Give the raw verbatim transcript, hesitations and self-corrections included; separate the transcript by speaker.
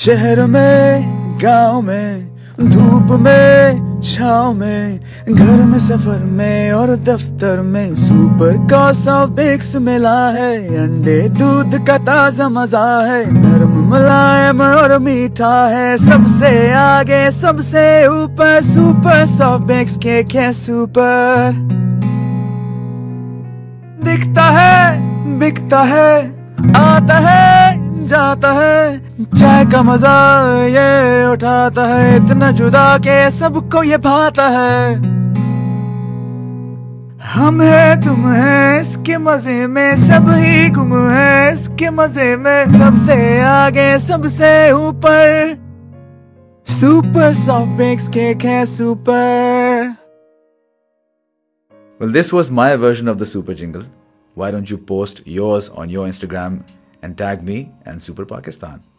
Speaker 1: शहर में, गांव में, धूप में, छाँव में, घर में, सफर में और दफ्तर में सुपर कॉस्मेटिक्स मिला है। अंडे दूध का ताजा मजा है, नरम मुलायम और मीठा है। सबसे आगे सबसे ऊपर सुपर सॉफ्ट केक है सुपर। दिखता है, बिकता है, आता है, जाता है, चाय का मजा ये उठाता है। इतना जुदा के सबको ये भाता है। हम है तुम है इसके मजे में, सब ही गुम है इसके मजे में। सबसे आगे सबसे ऊपर सुपर सॉफ्ट बेक्स केक है super.
Speaker 2: Well, this was my version of the super jingle. Why don't you post yours on your Instagram and tag me and Super Pakistan?